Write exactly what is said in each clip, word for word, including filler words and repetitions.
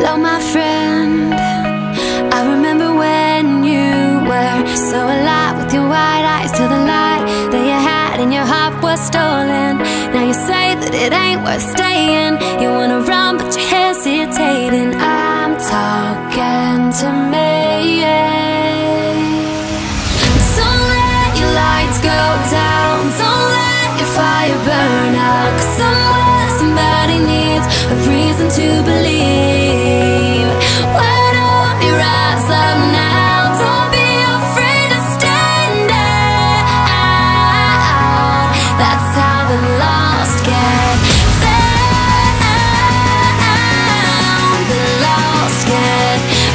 Hello, my friend. I remember when you were so alive, with your wide eyes till the light that you had in your heart was stolen. Now you say that it ain't worth staying. You wanna run but you're hesitating. I'm talking to me. Don't let your lights go down, don't let your fire burn out, 'cause somewhere somebody needs a reason to believe. Why don't you rise up now? Don't be afraid to stand out. That's how the lost get found. The lost get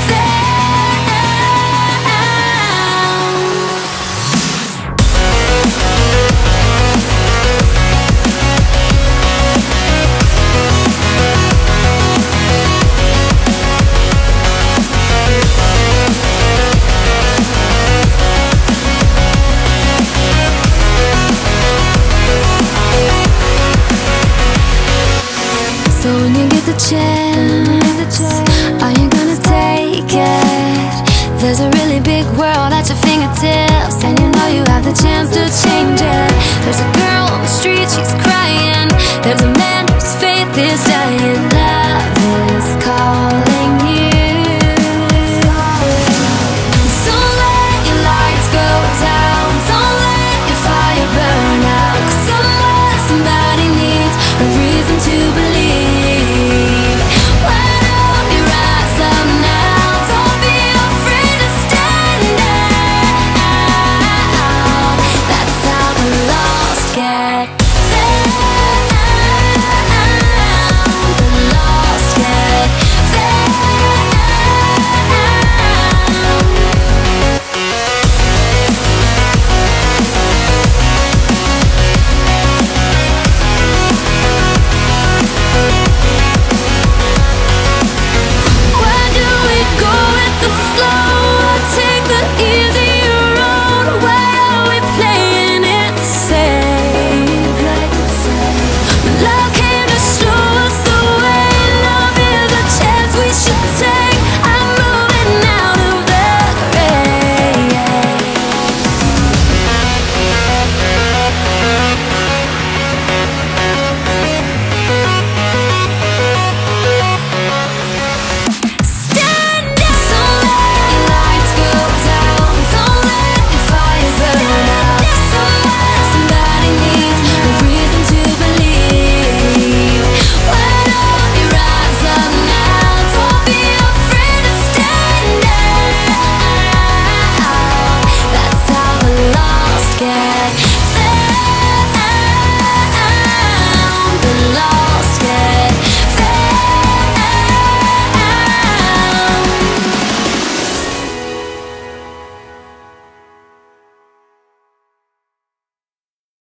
So when you get the chance, are you gonna take it? There's a really big world at your fingertips, and you know you have the chance to change it. There's a girl on the street, she's crying. There's a man whose faith is dying. Love